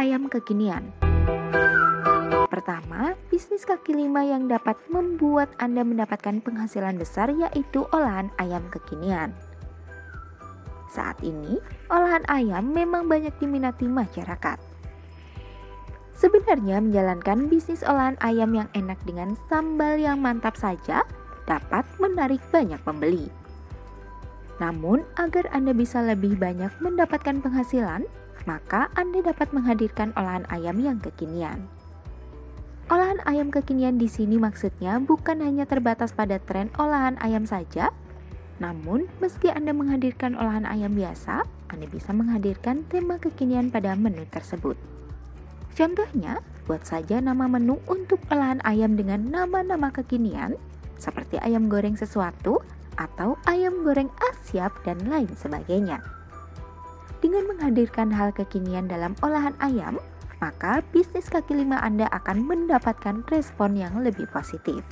ayam kekinian. Pertama, bisnis kaki lima yang dapat membuat Anda mendapatkan penghasilan besar yaitu olahan ayam kekinian. Saat ini, olahan ayam memang banyak diminati masyarakat. Sebenarnya menjalankan bisnis olahan ayam yang enak dengan sambal yang mantap saja dapat menarik banyak pembeli. Namun, agar Anda bisa lebih banyak mendapatkan penghasilan, maka Anda dapat menghadirkan olahan ayam yang kekinian. Olahan ayam kekinian di sini maksudnya bukan hanya terbatas pada tren olahan ayam saja, namun meski Anda menghadirkan olahan ayam biasa, Anda bisa menghadirkan tema kekinian pada menu tersebut. Contohnya, buat saja nama menu untuk olahan ayam dengan nama-nama kekinian, seperti ayam goreng sesuatu, atau ayam goreng asyap, dan lain sebagainya. Dengan menghadirkan hal kekinian dalam olahan ayam, maka bisnis kaki lima Anda akan mendapatkan respon yang lebih positif.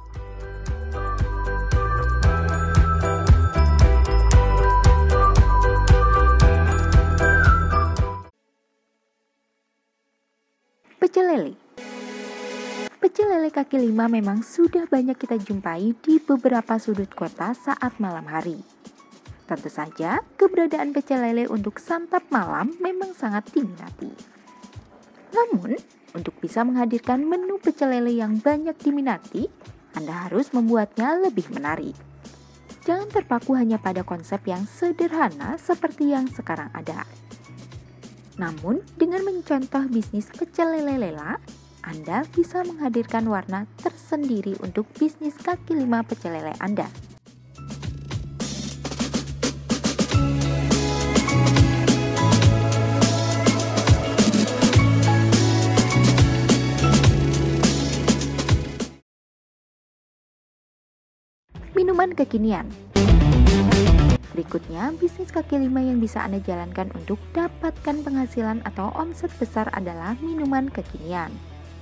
Pecel lele. Pecel lele kaki lima memang sudah banyak kita jumpai di beberapa sudut kota saat malam hari. Tentu saja, keberadaan pecel lele untuk santap malam memang sangat diminati. Namun, untuk bisa menghadirkan menu pecel lele yang banyak diminati, Anda harus membuatnya lebih menarik. Jangan terpaku hanya pada konsep yang sederhana seperti yang sekarang ada. Namun, dengan mencontoh bisnis pecel lele lela, Anda bisa menghadirkan warna tersendiri untuk bisnis kaki lima pecel lele Anda. Minuman kekinian. Berikutnya, bisnis kaki lima yang bisa Anda jalankan untuk dapatkan penghasilan atau omset besar adalah minuman kekinian.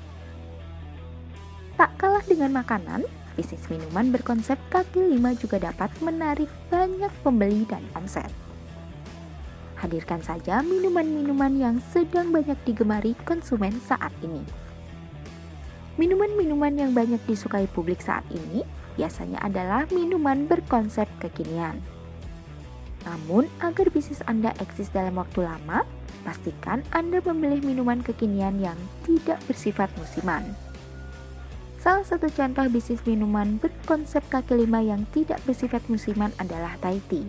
Tak kalah dengan makanan, bisnis minuman berkonsep kaki lima juga dapat menarik banyak pembeli dan omset. Hadirkan saja minuman-minuman yang sedang banyak digemari konsumen saat ini. Minuman-minuman yang banyak disukai publik saat ini biasanya adalah minuman berkonsep kekinian. Namun, agar bisnis Anda eksis dalam waktu lama, pastikan Anda memilih minuman kekinian yang tidak bersifat musiman. Salah satu contoh bisnis minuman berkonsep kaki lima yang tidak bersifat musiman adalah Thai Tea.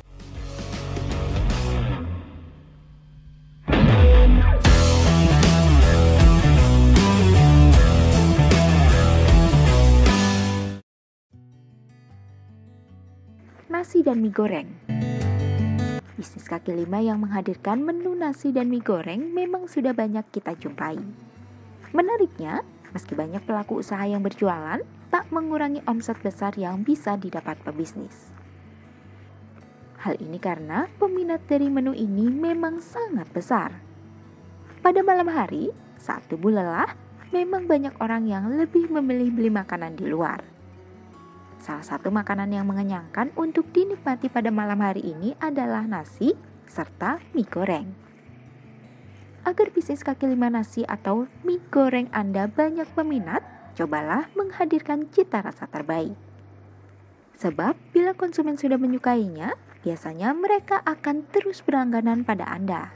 Nasi dan mie goreng. Bisnis kaki lima yang menghadirkan menu nasi dan mie goreng memang sudah banyak kita jumpai. Menariknya, meski banyak pelaku usaha yang berjualan, tak mengurangi omset besar yang bisa didapat pebisnis. Hal ini karena peminat dari menu ini memang sangat besar. Pada malam hari, saat tubuh lelah, memang banyak orang yang lebih memilih beli makanan di luar. Salah satu makanan yang mengenyangkan untuk dinikmati pada malam hari ini adalah nasi serta mie goreng. Agar bisnis kaki lima nasi atau mie goreng Anda banyak peminat, cobalah menghadirkan cita rasa terbaik. Sebab bila konsumen sudah menyukainya, biasanya mereka akan terus berlangganan pada Anda.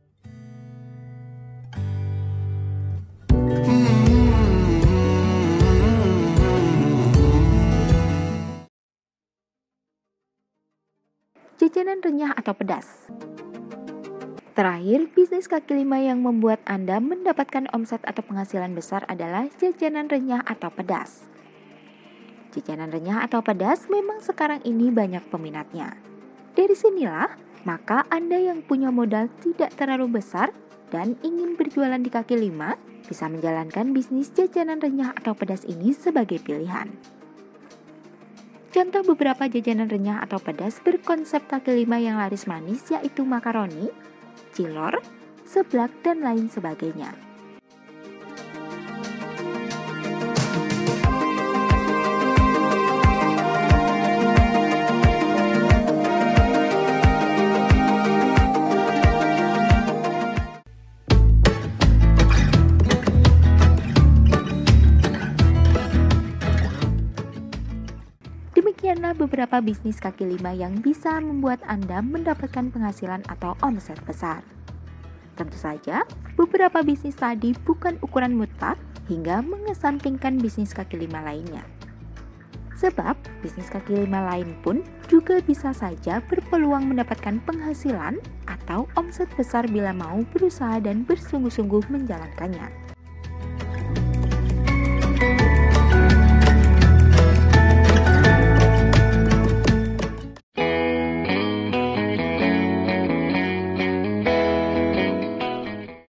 Jajanan renyah atau pedas. Terakhir, bisnis kaki lima yang membuat Anda mendapatkan omset atau penghasilan besar adalah jajanan renyah atau pedas. Jajanan renyah atau pedas memang sekarang ini banyak peminatnya. Dari sinilah, maka Anda yang punya modal tidak terlalu besar dan ingin berjualan di kaki lima bisa menjalankan bisnis jajanan renyah atau pedas ini sebagai pilihan. Contoh beberapa jajanan renyah atau pedas berkonsep kaki lima yang laris manis yaitu makaroni, cilor, seblak, dan lain sebagainya. mana beberapa bisnis kaki lima yang bisa membuat Anda mendapatkan penghasilan atau omset besar. Tentu saja, beberapa bisnis tadi bukan ukuran mutlak hingga mengesampingkan bisnis kaki lima lainnya. Sebab, bisnis kaki lima lain pun juga bisa saja berpeluang mendapatkan penghasilan atau omset besar bila mau berusaha dan bersungguh-sungguh menjalankannya.